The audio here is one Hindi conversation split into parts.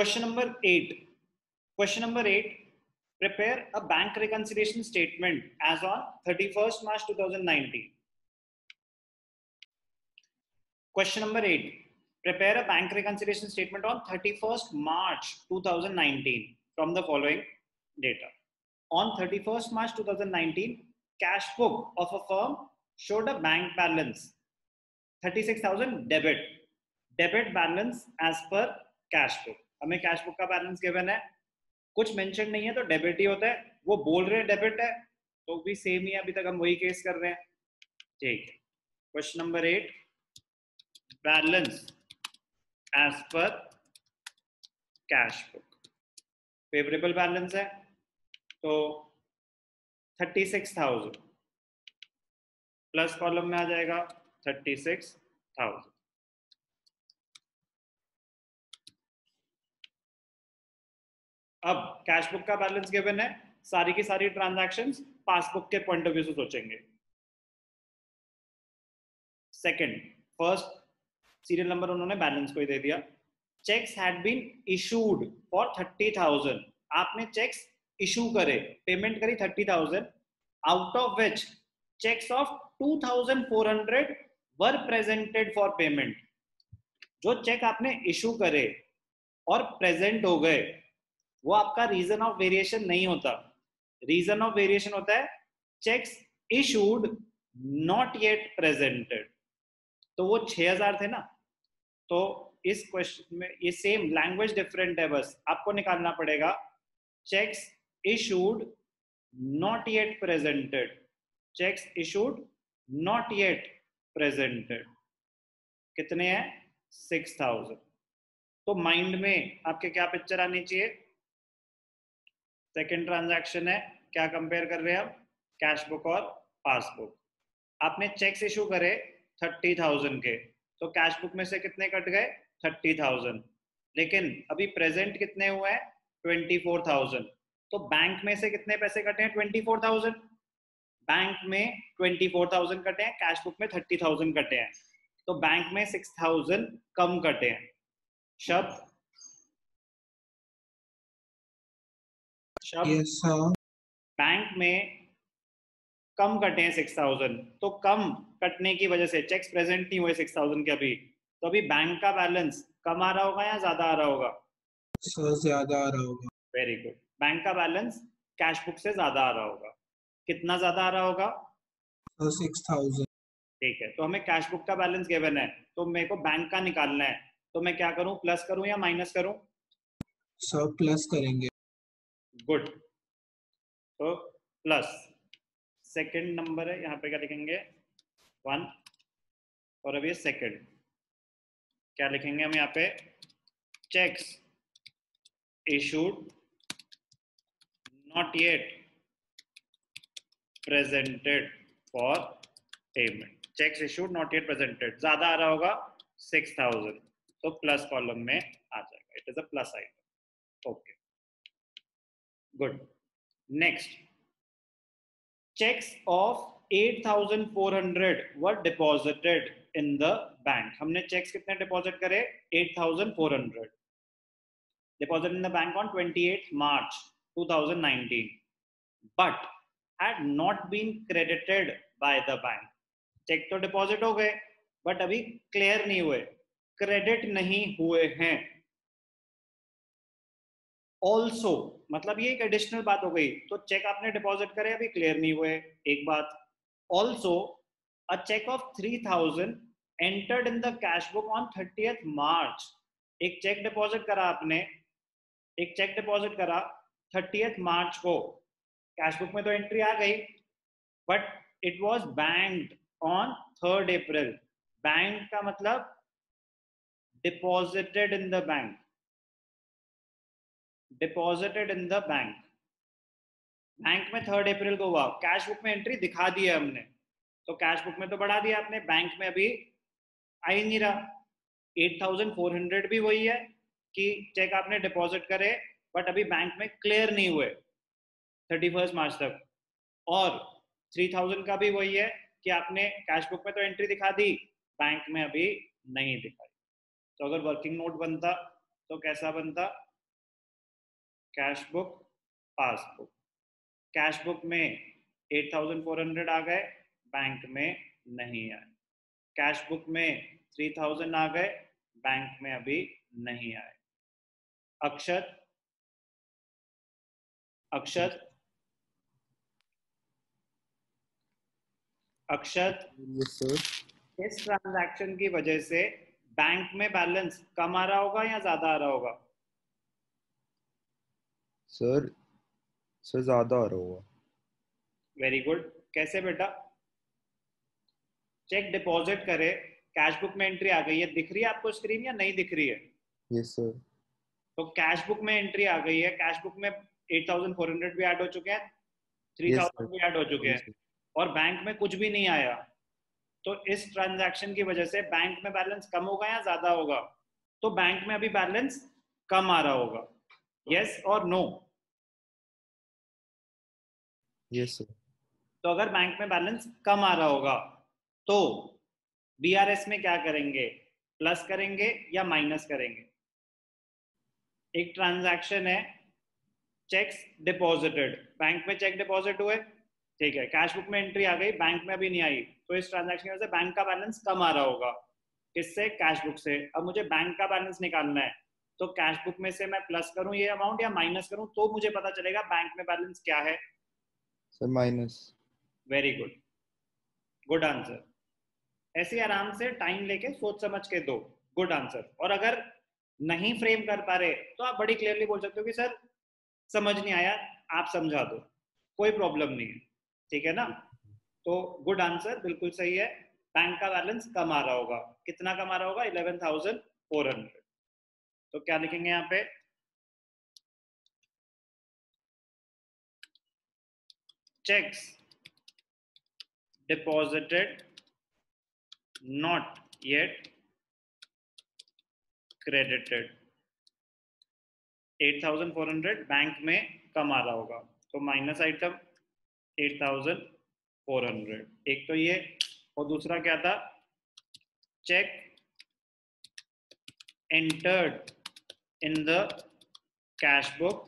Question number 8. Question number 8. Prepare a bank reconciliation statement as on 31st March 2019. Question number 8. Prepare a bank reconciliation statement on 31st March 2019 from the following data. On 31st March 2019, cash book of a firm showed a bank balance 36,000 debit balance as per cash book. हमें कैश बुक का बैलेंस गिवन है, कुछ मेंशन नहीं है तो डेबिट ही होता है, वो बोल रहे हैं डेबिट है तो भी सेम ही है, अभी तक हम वही केस कर रहे हैं. ठीक है. Question number 8, balance as per cash book. Favourable balance है तो 36,000 प्लस कॉलम में आ जाएगा 36,000. अब कैश बुक का बैलेंस गिवन है, सारी की सारी ट्रांजैक्शंस पासबुक के पॉइंट ऑफ व्यू से सोचेंगे. सेकंड, फर्स्ट सीरियल नंबर उन्होंने बैलेंस को ही दे दिया. Cheques had been issued for 30,000. आपने चेक्स इशू करे, पेमेंट करी 30,000, out of which cheques of 2,400 were presented for payment. जो चेक आपने इशू करे और प्रेजेंट हो गए वो आपका रीजन ऑफ वेरिएशन नहीं होता. रीजन ऑफ वेरिएशन होता है cheques issued not yet presented. तो वो 6,000 थे ना, तो इस क्वेश्चन में ये सेम लैंग्वेज डिफरेंट है, बस आपको निकालना पड़ेगा cheques issued not yet presented. Cheques issued not yet presented कितने हैं? 6,000. तो माइंड में आपके क्या पिक्चर आनी चाहिए? सेकेंड ट्रांजैक्शन है, क्या कंपेयर कर रहे हैं हम? कैश बुक और पासबुक. आपने चेक्स इशू करे 30,000 के, तो कैश बुक में से कितने कट गए? 30,000. लेकिन अभी प्रेजेंट कितने हुए हैं? 24,000. तो बैंक में से कितने पैसे कटे हैं? 24,000. बैंक में 24,000 कटे हैं, कैश बुक में 30,000 कटे हैं, तो बैंक में 6,000 कम कटे हैं. शब्द Yes, sir. बैंक में कम कटे हैं 6,000. तो कम कटने की वजह से चेक्स प्रेजेंट नहीं हुए 6,000 के अभी, तो अभी बैंक का बैलेंस कम आ रहा होगा या ज्यादा आ रहा होगा? सर ज्यादा आ रहा होगा. Very good. बैंक का बैलेंस कैश बुक से ज्यादा आ रहा होगा. कितना ज्यादा आ रहा होगा? सर 6,000. ठीक है, तो हमें कैश बुक का बैलेंस गिवन है, तो मेरे को बैंक का निकालना है, तो मैं क्या करूं? प्लस करूं या माइनस करूं? सर प्लस करेंगे. गुड. तो प्लस. सेकंड नंबर है, यहाँ पे क्या लिखेंगे? 1. और अब ये सेकंड क्या लिखेंगे हम यहाँ पे? Cheques issued not yet presented for payment. Cheques issued not yet presented ज्यादा आ रहा होगा 6,000, तो प्लस कॉलम में आ जाएगा. It is a plus item. Okay, good. Next, checks of 8,400 were deposited in the bank. हमने checks कितने deposit करे? 8,400 deposited in the bank on 28th March 2019, but had not been credited by the bank. check तो deposit हो गए but अभी clear नहीं हुए, credit नहीं हुए हैं. ऑल्सो मतलब ये एक एडिशनल बात हो गई. तो चेक आपने डिपॉजिट करे, अभी क्लियर नहीं हुए, एक बात. Also a cheque of 3,000 entered in the cash book on 30th March. एक चेक डिपॉजिट करा आपने, एक चेक डिपॉजिट करा 30th मार्च को, कैश बुक में तो एंट्री आ गई, but it was banked on 3rd April. Bank का मतलब deposited in the bank. Deposited in the bank. Bank में 3rd April को हुआ, कैश बुक में एंट्री दिखा दी है हमने, तो कैश बुक में तो बढ़ा दिया आपने, बैंक में अभी आ ही नहीं रहा. 8,400 भी वही है कि चेक आपने डिपॉजिट करे बट अभी बैंक में क्लियर नहीं हुए 31st मार्च तक, और 3,000 का भी वही है कि आपने कैश बुक में तो एंट्री दिखा दी, बैंक में अभी नहीं दिखाई. तो अगर वर्किंग नोट बनता तो कैसा बनता? Cash book, passbook. Cash book में 8,400 आ गए, बैंक में नहीं आए। कैश बुक में 3,000 आ गए, बैंक में अभी नहीं आए। Akshat, Akshat, Akshat, yes sir. इस ट्रांजैक्शन की वजह से बैंक में बैलेंस कम आ रहा होगा या ज्यादा आ रहा होगा? सर सर ज्यादा आ रहा होगा। Very good. कैसे बेटा? चेक डिपॉजिट करे, कैश बुक में एंट्री आ गई है, दिख रही है आपको स्क्रीन या नहीं दिख रही है? Yes sir. तो कैश बुक में एंट्री आ गई है, कैश बुक में 8,400 भी ऐड हो चुके हैं, यस 3,000 सर। भी ऐड हो चुके यस हैं, सर। और बैंक में कुछ भी नहीं आया। तो इस ट्रांजैक्शन की वजह से बैंक में बैलेंस कम होगा या ज्यादा होगा? तो बैंक में अभी बैलेंस कम आ रहा होगा। यस और नो? Yes sir. तो अगर बैंक में बैलेंस कम आ रहा होगा तो बीआरएस में क्या करेंगे? प्लस करेंगे या माइनस करेंगे? एक ट्रांजैक्शन है, चेक्स डिपॉजिटेड, बैंक में चेक डिपॉजिट हुए, ठीक है, कैश बुक में एंट्री आ गई, बैंक में अभी नहीं आई, तो इस ट्रांजैक्शन की वजह से बैंक का बैलेंस कम आ रहा होगा। किससे? कैश बुक से। अब मुझे बैंक का बैलेंस निकालना है, तो कैश बुक में से मैं प्लस करूं ये अमाउंट या माइनस करूं, तो मुझे पता चलेगा बैंक में बैलेंस क्या है। Sir minus. Very good, good answer. ऐसे आराम से टाइम लेके सोच समझ के दो, गुड आंसर। और अगर नहीं फ्रेम कर पा रहे तो आप बड़ी क्लियरली बोल सकते हो कि सर समझ नहीं आया, आप समझा दो, कोई प्रॉब्लम नहीं है, ठीक है ना? तो गुड आंसर, बिल्कुल सही है। बैंक का बैलेंस कम आ रहा होगा। कितना कम आ रहा होगा? 11,400। तो क्या लिखेंगे यहाँ पे? Cheques deposited not yet credited. 8,400 bank में कम आ रहा होगा, तो माइनस आइटम 8,400। एक तो ये, और दूसरा क्या था? Cheque entered in the cash book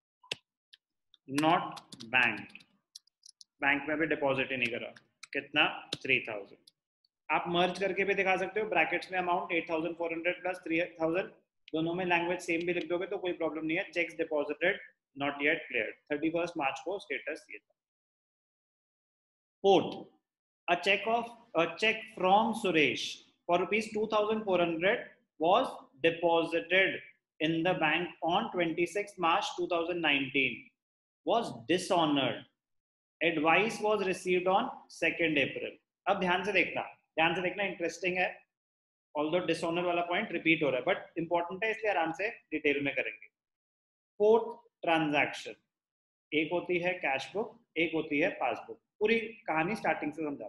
not bank, bank में भी डिपॉजिट ही नहीं करा। कितना? 3,000। आप मर्ज करके भी दिखा सकते हो, ब्रैकेट्स में अमाउंट 8,400 प्लस 3,000, दोनों में लैंग्वेज सेम भी लिख दोगे तो कोई प्रॉब्लम नहीं है। Cheques deposited not yet cleared, 31 March को स्टेटस ये था। Fourth, a check from Suresh for rupees 2,400 was deposited in the bank on 26 March 2019, was dishonored. Advice was received on 2nd April. अब ध्यान से देखना, ध्यान से देखना, इंटरेस्टिंग है। ऑल्दो डिसऑनर वाला पॉइंट रिपीट हो रहा है बट इंपॉर्टेंट है, इसलिए आराम से डिटेल में करेंगे। फोर्थ ट्रांजैक्शन, एक होती है कैश बुक, एक होती है पासबुक। पूरी कहानी स्टार्टिंग से समझा।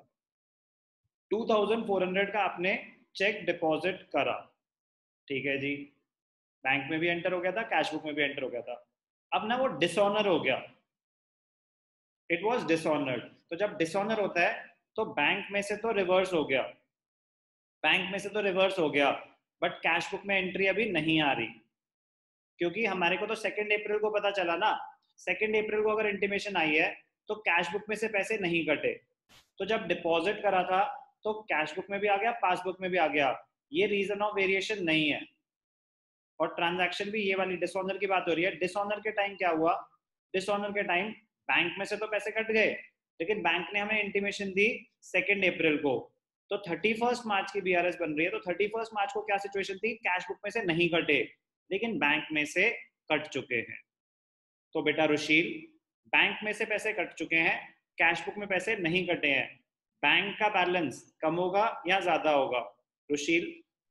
2,400 का आपने चेक डिपॉजिट करा, ठीक है जी, बैंक में भी एंटर हो गया था, कैश बुक में भी एंटर हो गया था। अब ना वो डिसऑनर हो गया, इट वाज डिसऑनर्ड। तो जब डिसऑनर होता है तो बैंक में से तो रिवर्स हो गया, बैंक में से तो रिवर्स हो गया, बट कैश बुक में एंट्री अभी नहीं आ रही, क्योंकि हमारे को तो 2nd अप्रैल को पता चला ना। 2nd अप्रैल को अगर इंटीमेशन आई है तो कैश बुक में से पैसे नहीं कटे, तो जब डिपॉजिट करा था तो कैश बुक में भी आ गया, पासबुक में भी आ गया, ये रीजन ऑफ वेरिएशन नहीं है। और ट्रांजैक्शन भी ये वाली डिसऑनर की बात हो रही है। डिसऑनर के टाइम क्या हुआ? डिसऑनर के टाइम बैंक में से तो पैसे कट गए, लेकिन बैंक ने हमें इंटीमेशन दी 2nd अप्रैल को, तो 31 मार्च की बीआरएस बन रही है। तो 31 मार्च को क्या सिचुएशन थी? कैश बुक में से नहीं कटे, लेकिन बैंक में से कट चुके हैं। तो बेटा रुशील, बैंक में से पैसे कट चुके हैं, कैश बुक में पैसे नहीं कटे हैं, बैंक का बैलेंस कम होगा या ज्यादा होगा? रुशील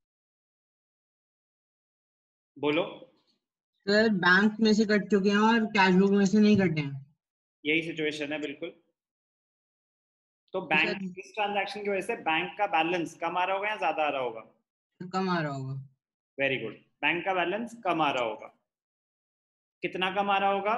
बोलो। सर बैंक में से कट चुके हैं और कैश बुक में से नहीं कटे हैं। यही सिचुएशन है बिल्कुल। तो बैंक इस ट्रांजैक्शन की वजह से बैंक का बैलेंस कम आ रहा होगा या ज्यादा आ रहा होगा? कम आ रहा होगा। वेरी गुड, बैंक का बैलेंस कम आ रहा होगा। कितना कम आ रहा होगा?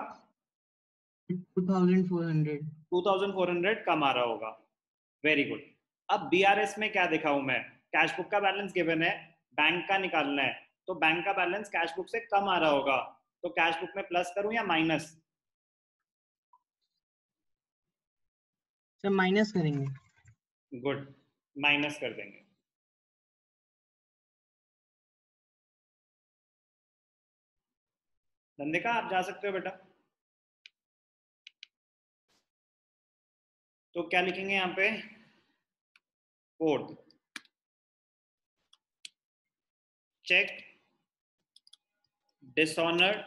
2,400। 2,400 कम आ रहा होगा। Very good. अब बीआरएस में क्या दिखाऊं मैं? कैश बुक का बैलेंस गिवन है, बैंक का निकालना है, तो बैंक का बैलेंस कैश बुक से कम आ रहा होगा, तो कैश बुक में प्लस करूं या माइनस? सर माइनस करेंगे। गुड, माइनस कर देंगे। नंदिका आप जा सकते हो बेटा। तो क्या लिखेंगे यहाँ पे? Fourth, cheque dishonored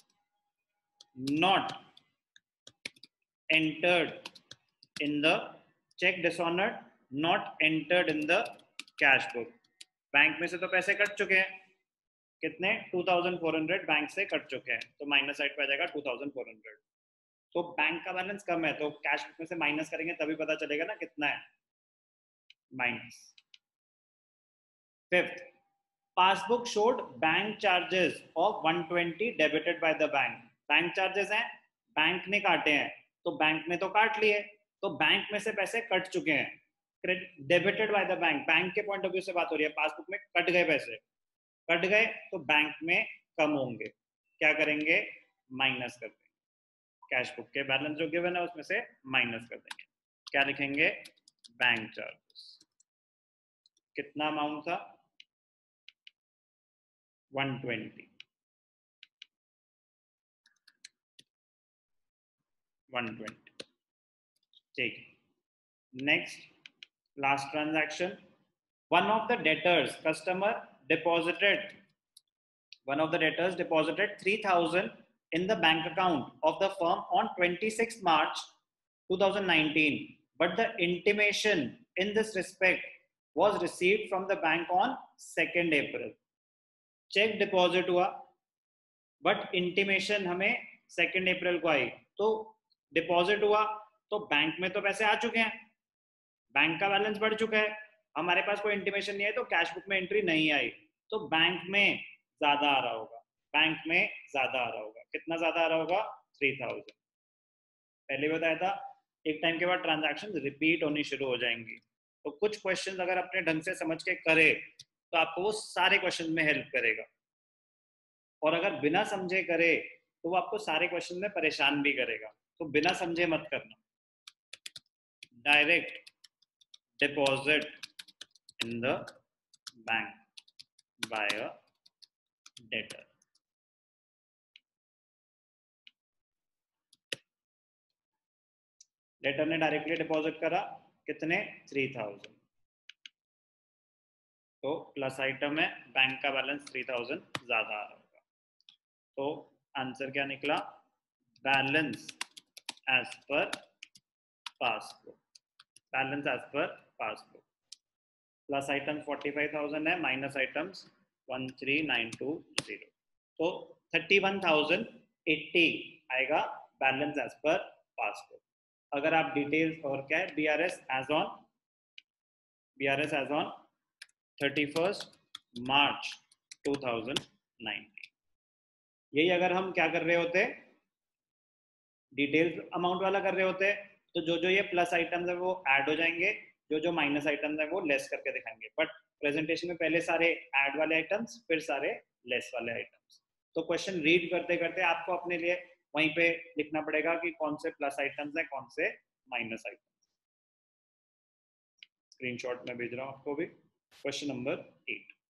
not entered in the check dishonored not entered in the cash book। Bank में से तो पैसे कट चुके हैं, कितने? 2400 बैंक से कट चुके हैं, तो माइनस साइड पे आ जाएगा 2400। तो बैंक का बैलेंस कम है, तो कैश बुक में से माइनस करेंगे तभी पता चलेगा ना कितना है, minus. Fifth, passbook showed bank charges of 120 debited by the bank. Bank charges हैं, बैंक ने काटे हैं, तो बैंक ने तो काट लिए, तो बैंक में से पैसे कट चुके हैं, debited by the bank. Bank के पॉइंट ऑफ व्यू से बात हो रही है, पासबुक में कट गए पैसे, कट गए तो बैंक में कम होंगे, क्या करेंगे? माइनस कर देंगे, कैश बुक के बैलेंस जो गिवन है उसमें से माइनस कर देंगे। क्या लिखेंगे? Bank charges. कितना अमाउंट था? 120। ठीक। Next, last transaction, one of the debtors deposited 3000 in the bank account of the firm on 26 March 2019, but the intimation in this respect was received from the bank on 2nd April। Cheque deposit हुआ, बट इंटीमेशन हमें 2 अप्रैल को आई, तो डिपॉजिट हुआ तो बैंक में तो पैसे आ चुके हैं, बैंक का बैलेंस बढ़ चुका है, हमारे पास कोई इंटीमेशन नहीं है, तो कैश बुक में एंट्री नहीं आई, तो बैंक में ज्यादा आ रहा होगा, बैंक में ज्यादा आ रहा होगा। कितना ज्यादा आ रहा होगा? 3000। पहले बताया था एक टाइम के बाद ट्रांजैक्शन रिपीट होनी शुरू हो जाएंगी, तो कुछ क्वेश्चन अगर अपने ढंग से समझ के करे तो आपको वो सारे क्वेश्चन में हेल्प करेगा, और अगर बिना समझे करे तो वो आपको सारे क्वेश्चन में परेशान भी करेगा, तो बिना समझे मत करना। Direct deposit in the bank by a debtor. Debtor ने डायरेक्टली डिपॉजिट करा, कितने? 3000, तो प्लस आइटम है, बैंक का बैलेंस 3000 ज्यादा आ रहा होगा, तो आंसर क्या निकला? Balance as per passbook, balance as per passbook. Plus item 45,000 है, माइनस आइटम्स 13,920, तो 31,080 आएगा बैलेंस एज पर पासबुक। अगर आप डिटेल्स और क्या है, बीआरएस एज ऑन 31 मार्च 2019। यही अगर हम क्या कर रहे होते, डिटेल्स अमाउंट वाला कर रहे होते, तो जो जो ये प्लस आइटम्स है वो ऐड हो जाएंगे, जो जो माइनस आइटम्स है वो लेस करके दिखाएंगे, बट प्रेजेंटेशन में पहले सारे ऐड वाले आइटम्स फिर सारे लेस वाले आइटम्स। तो क्वेश्चन रीड करते करते आपको अपने लिए वहीं पे लिखना पड़ेगा कि कौन से प्लस आइटम्स है, कौन से माइनस आइटम्स। स्क्रीनशॉट में भेज रहा हूं आपको भी। Question number 8।